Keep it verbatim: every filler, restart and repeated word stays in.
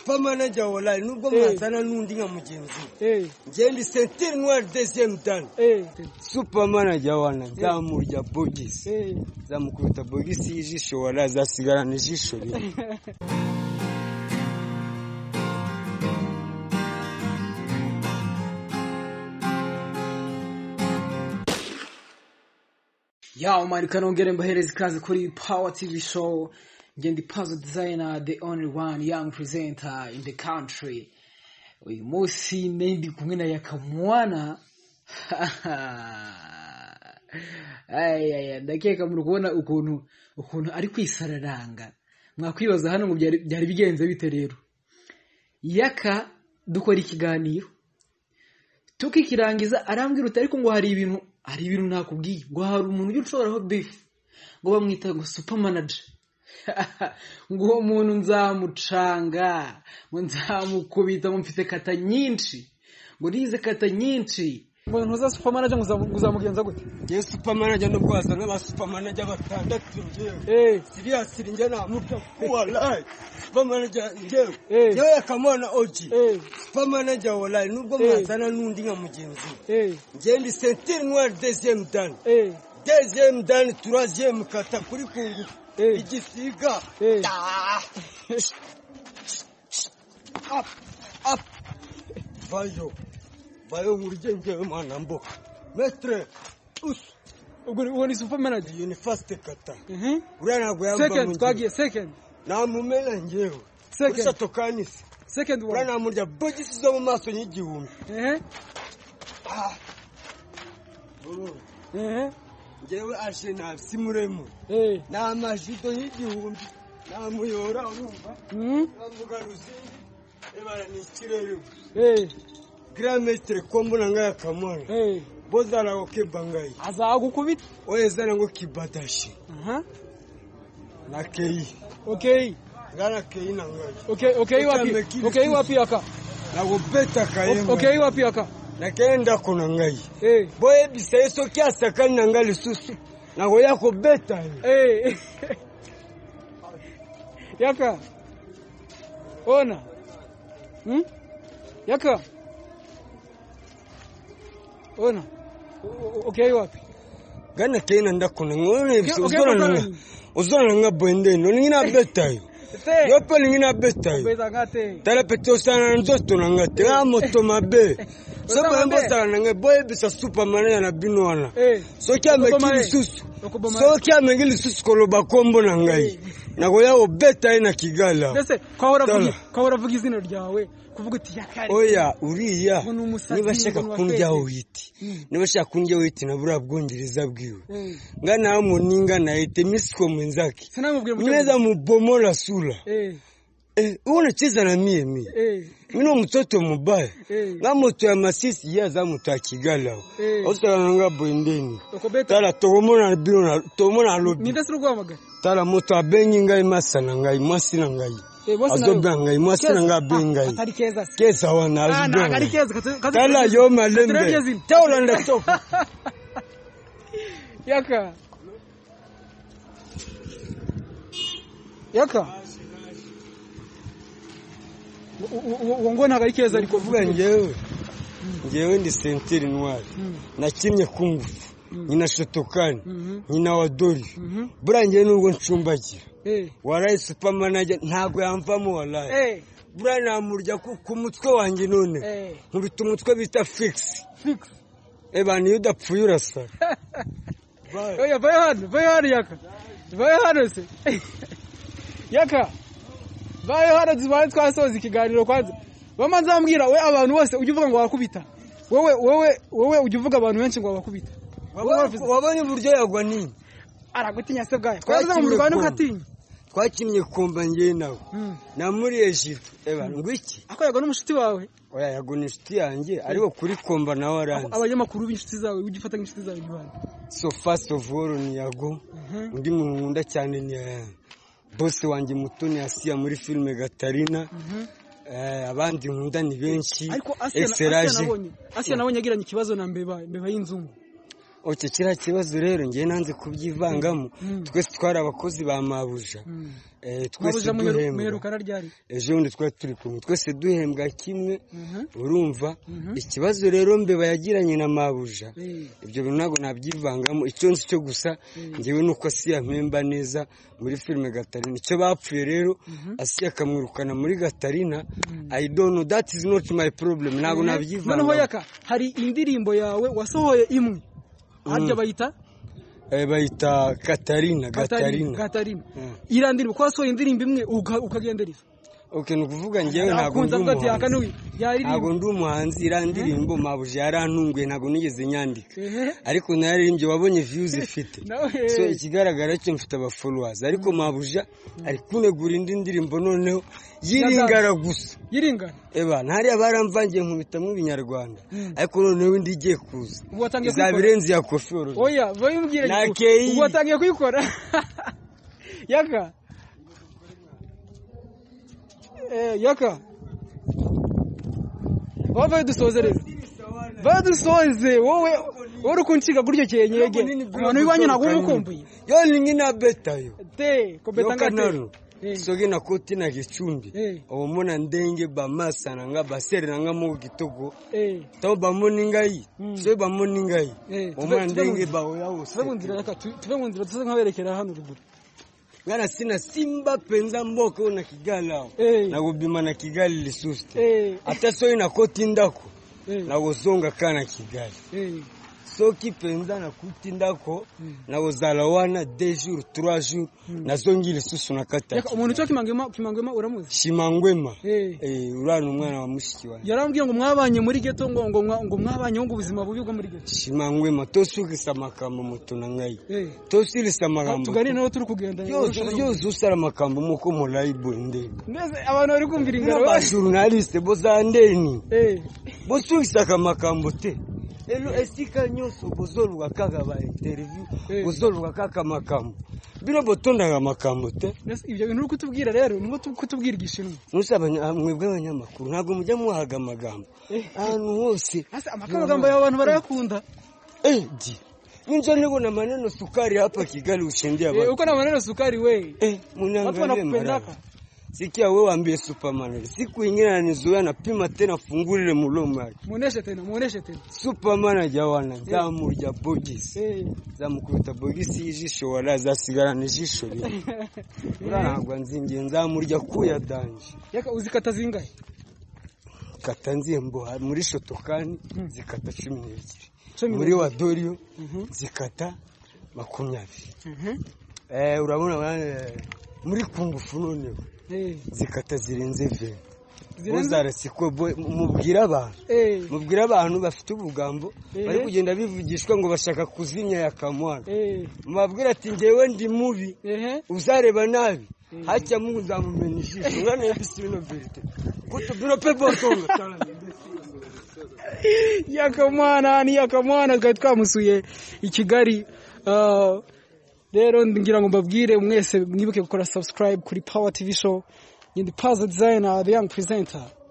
super manager wallahi nubwo mwazana nundi nka mugenzi eh ngende sentir noir deuxième dan eh super manager wana zamurya bogisi eh zamukubita bogisi y'ijisho wallahi zasigarana ijisho rimwe. Ya umari kanongere mbahereza ikaze kuri Power T V show. Ngendi puzzle designer, the only one young presenter in the country. Uyu munsi ndi kumwe na Yaka mwana. Ay ay ndakeka muri kubona ukuntu ukuntu ari kwisararanga. Mwakwibaza hano ngo byari byari bigenze bite rero. Yaka dukora ikiganiro. Tukikirangiza arambwira uti ariko ngo hari ibintu hari ibintu nakubwiye ngo hari umuntu ujye ushobora beef ngo bamwita ngo super manager ngo umuntu nzamucanga ngo nzamukubita ngo mfite kata nyinshi ngo nize kata nyinshi ngo ntuza super manager ngo uzamugenza gute. Yes super manager no bwaza n'aba super manager batandatu ngewe eh serious nge na muta wallahi super manager ngewe yewe yakamona oji super manager wallahi nubwo mwazana nundi nka mugenzi eh ngende sentir noir deuxième dan eh deuxième dan troisième kata kuri kungu igisiga up up vayo vayo urije ngewe mwana mboka metre us ubwo ni super manager ni first kata mhm urana ntabwo yamba second twagiye second na mumela ngewe second tokanisi second one urana murya bogisi zo mu maso y'igihumbi eh ah eh ngewe aje na simuremo eh na amajido y'igihumbi na muyora urumva mhm bavuga ruzingi ebara ni kirere eh grametre kombo nanga yakamona eh bozala okebangai azakubitwa oyezana ngo kibadashi aha na kei okay ngana kei nangai okay okay wapi okay wapi Yaka na gobeta kayema okay wapi Yaka na kenda kona ngai eh boye biseso kiasa kana ngali susu na go yako beta eh Yaka ona hm Yaka ona okay wapi gana kena ndakona ngone uzona uzona nga bwende no ngina beta yo yopo ngina beta yo beta ngate tala peto sana nzoto na ngate amoto mabe saba mbosa na nga boye bisa super manager na binwana so kya mekili susu so kya mekili susu koloba kombo na ngai nago yawo beta ina Kigali ndetse kwahora vugi kwahora vugi izina ryawe kuvuga uti Yaka oya uriya niba shaka kunjya witi niba shaka kunjya witi na bura bwongereza bwiwe ngana muninga na ite misiko mwenzake neza mubomola sura eh eh uone cheza na mie mie eh mino mtoto mubaya na moto ya masisi ya za muta Kigali aho osala nga bwendeni tala togomona bino togomona lobi ni ndasuru gwamagara tala moto abenyi ngai masana ngai mwasi na ngai azobanga imwasi nga bengai atari keza keza wana azobanga atari keza kala yo malembe taula ndatoka Yaka Yaka wongona kali keza liko vuga ngewe ngewe ndi sentir noir nakimye kungufu nyina shotokani nyina wadori burangiye nubwo ncumbagira eh warayi super manager ntago yamvamo wallahi eh burana murya ku mutwe wanjye none nkubita umutwe bita fix fix eh bani udapfuye urasa oya vayo hano vayo hano Yaka vayo hano se Yaka vayo hano zibaye twasoza ikiganiro kwanza bamanza mbwira we abantu bose ujye uvuga ngo wakubita wewe wewe wewe ujye uvuga abantu benshi ngo wakubita wabonye buryo yagwa nini aragutinya se bwaye twaza mu Rwanda ukatinya twakinnye kumba ngiye nawe na muri Egypt eba ngwiki ako yago n'umushiti wawe oya yago n'ishiti yanjye ariko kuri komba nawe aranze abanyamakuru b'inshiti zawe ugifata nk'inshiti zawe n'ibandi so first of all ni yago ndi mu nkunda cyane ni boss wanjye mutoni Asia muri filme Gatarina eh abandi nkunda ni benshi excelage Asia nabonye agiranye ikibazo na mbeba mbeba y'inzungu oke kira kibazo rero ngiye nanze kubyivangamo twese twari abakozi ba mabuja eh twese duhembwa ryari ejo bundi twari turi kumwe twese duhembwa kimwe urumva ikibazo rero mbe bayagiranye na mabuja ibyo bintu ntago nabyivangamo icyo nzi cyo gusa ngiwe nuko Asiya mpemba neza muri filime Gatarina icyo bapfuye rero Asiya akamwirukana muri Gatarina I don't know, that is not my problem ntago nabyivangamo. Noneho Yaka hari indirimbo yawe wasohoye imwe harya bayita eh bayita Katarina Gatarina Gatarina irandirimbo ko wasohoye indirimbo imwe ukagendereza. Okay nukuvuga ngiyewe ntago ndi ntago ndi umuhanzi irandirimbo mabuja yarantunguye ntago nigeze nyandika ariko naririmbye wabonye views ifite so ikigaragara cyo mfite aba followers ariko mabuja ari kunegura indi ndirimbo noneho yiringara gusa yiringara eba ntari abaramvangiye nkubitamwe ibinyarwanda ariko noneho indi igiye kuza izabirenze ya koforo oya bayimbwire ubu watangiye kuyikora Yaka eh Yaka wava dusoze rero badusoze wowe uri kunshiga guryo cyenyege abantu biwanye nago umukumbuye yo ni ngina betayo te ko betanga te soge na koti na gicumbi obo mona ndenge ba masana nga basere nga mu gitogo to ba moningai so ba moningai obo mona ndenge ba oya wose tuve Yaka tuve mu nzira tuze nkaberekera hano ruguru ngana sina simba penza mboko na Kigali na gubima na Kigali lisuste ata so ina koti ndako na gozonga kana Kigali so kipenza na kuti ndako na gozalawana deux jours trois jours na zongile susu na kata Yaka umuntu cyo kimangwema kimangwema uramuzi Shimangwema eh urana umwana wa mushiki wanjye yarambwiye ngo mwabanye muri geto ngo ngo ngo mwabanye ngo ubuzima bubi bwo muri geto Shimangwema tosukisa makambo mutuna ngai tosilisa magambo tugari naho turi kugenda yozo usara makambo muko mu live inde ndeze abantu bari kumvira ingaro ba journaliste bozandeni eh bosukisa makambo te elo esika nyoso bozoluka kaka ba interview bozoluka kaka makambo bino botonda ga makambo te ibyo bintu uri kutubwira rero ngo kutubwira igishinwa nusaba mwebwe abanyamakuru ntago mujya muhaga amagambo ahantu hose asa amagambo y'abantu barayakunda eh di ninjo niko na maneno sukari hapa Kigali ushindia baba uko na maneno sukari we eh munangalie sikia wewe ambie Superman siku nyingine ananizoea na pima tena fungulile mulomo yake muoneshe tena muoneshe tena Superman ajawana zamurya bogisi eh zamukubita bogisi ijisho wala zasigara nijisho ryo urangwa nzingiye nzamurya kuya danje Yaka uzikata zingahe kata nzembo muri shotokani zikata cumi n'ebyiri muri wadorio zikata makumyabiri eh urabona muri kungufu noneho zikata zirenze ve bozara siko mubwira abantu mubwira abantu bafite ubugambo bari kugenda bivugishwa ngo bashaka kuzimya yakamwana mubabwira ati ngewe ndi mubi uzareba nabi hacya mu uzamumenya ijisho ngana yabisino verite kutubiro pe botonga yakamwana ni yakamwana twari twamusuye i Kigali rero ngira ngo mbabwire mwese mwibuke gukora subscribe kuri Power T V show in the Puzzle Designer, the young presenter.